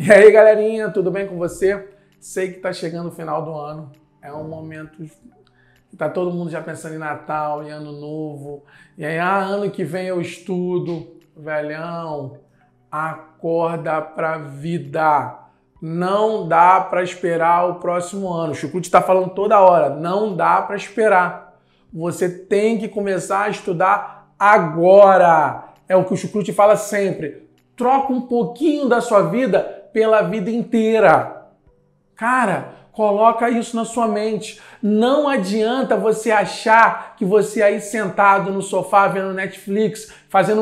E aí, galerinha, tudo bem com você? Sei que tá chegando o final do ano, é um momento que tá todo mundo já pensando em Natal, em Ano Novo, e aí, ano que vem eu estudo. Velhão, acorda pra vida. Não dá pra esperar o próximo ano. O Chucrute tá falando toda hora, não dá pra esperar. Você tem que começar a estudar agora. É o que o Chucrute fala sempre. Troca um pouquinho da sua vida pela vida inteira. Cara, coloca isso na sua mente. Não adianta você achar que você aí sentado no sofá vendo Netflix,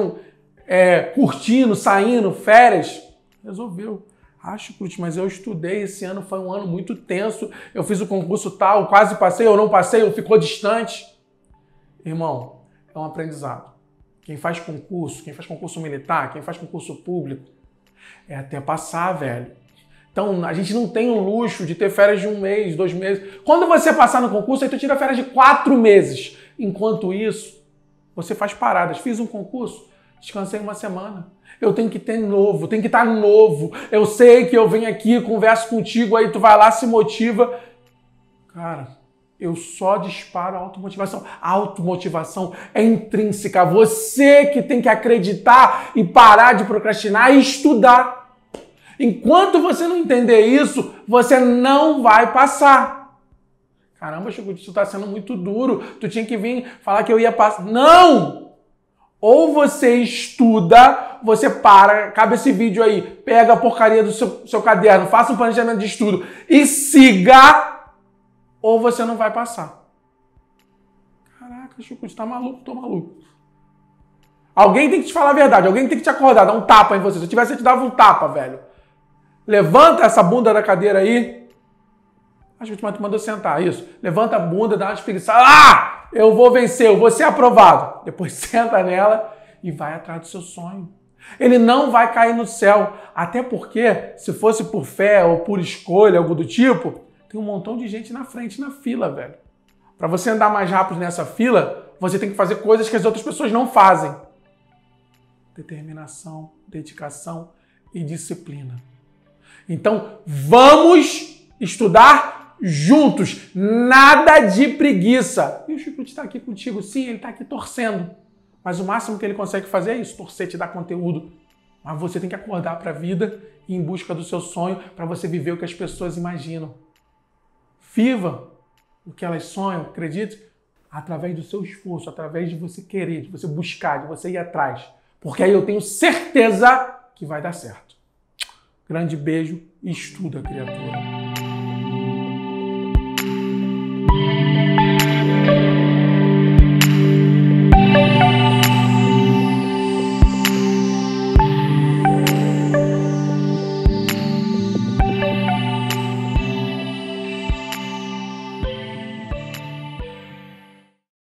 curtindo, saindo, férias, resolveu. Chucrute, mas eu estudei, esse ano foi um ano muito tenso, eu fiz o concurso tal, quase passei, ou não passei, ou ficou distante. Irmão, é um aprendizado. Quem faz concurso militar, quem faz concurso público, é até passar, velho. Então, a gente não tem o luxo de ter férias de 1 mês, 2 meses. Quando você passar no concurso, aí tu tira férias de 4 meses. Enquanto isso, você faz paradas. Fiz um concurso, descansei 1 semana. Eu tenho que ter novo, tenho que estar novo. Eu sei que eu venho aqui, converso contigo, aí tu vai lá, se motiva. Cara, eu só disparo a automotivação. A automotivação é intrínseca. Você que tem que acreditar e parar de procrastinar e estudar. Enquanto você não entender isso, você não vai passar. Caramba, Chico, isso está sendo muito duro. Tu tinha que vir falar que eu ia passar. Não! Ou você estuda, você para, acaba esse vídeo aí, pega a porcaria do seu caderno, faça um planejamento de estudo e siga, ou você não vai passar. Caraca, Chico, você tá maluco? Tô maluco. Alguém tem que te falar a verdade, alguém tem que te acordar, dar um tapa em você. Se eu tivesse, eu te dava um tapa, velho. Levanta essa bunda da cadeira aí. Acho que tu mandou sentar, isso. Levanta a bunda, dá uma espreguiçada. Eu vou vencer, eu vou ser aprovado. Depois senta nela e vai atrás do seu sonho. Ele não vai cair no céu. Até porque, se fosse por fé ou por escolha, algo do tipo, tem um montão de gente na frente, na fila, velho. Para você andar mais rápido nessa fila, você tem que fazer coisas que as outras pessoas não fazem. Determinação, dedicação e disciplina. Então, vamos estudar juntos. Nada de preguiça. E o Chucrute está aqui contigo. Sim, ele está aqui torcendo. Mas o máximo que ele consegue fazer é isso, torcer, te dar conteúdo. Mas você tem que acordar para a vida e ir em busca do seu sonho para você viver o que as pessoas imaginam. Viva o que elas sonham, acredite, através do seu esforço, através de você querer, de você buscar, de você ir atrás. Porque aí eu tenho certeza que vai dar certo. Grande beijo e estuda, criatura.